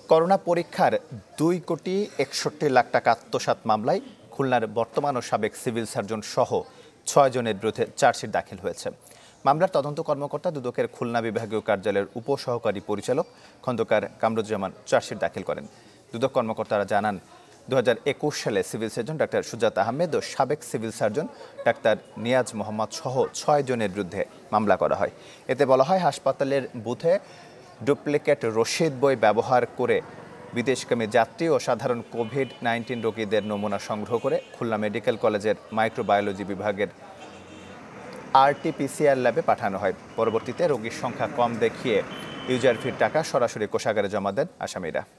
Corona পরীক্ষার 2,61,00,000 টাকা আত্মসাৎ মামলায় খুলনার বর্তমান ও সাবেক সিভিল সার্জন সহ 6 জনের বিরুদ্ধে চার্জশিট দাখিল হয়েছে। মামলার তদন্ত কর্মকর্তা দুদকের খুলনা বিভাগীয় কার্যালয়ের উপসহকারী পরিচালক খন্দকার কামরুজ্জামান চার্জশিট দাখিল করেন। দুদক কর্মকর্তারা জানান, 2021 সালে সিভিল সার্জন ডাক্তার সুজাত আহমেদ ও সাবেক civil surgeon doctor Niaz Mohammad সহ 6 জনের বিরুদ্ধে মামলা করা হয়। এতে বলা হয়, হাসপাতালের বুথে ডুপ্লিকেট রসিদ বই ব্যবহার করে বিদেশগামী যাত্রী ও সাধারণ কোভিড-19 রোগীদের নমুনা সংগ্রহ করে খুলনা মেডিকেল কলেজের মাইক্রোবায়োলজি বিভাগের RT-PCR ল্যাবে পাঠানো হয়। পরবর্তীতে রোগীর সংখ্যা কম দেখিয়ে ইউজার ফির টাকা সরাসরি কোষাগারে জমা দেন আসামিরা।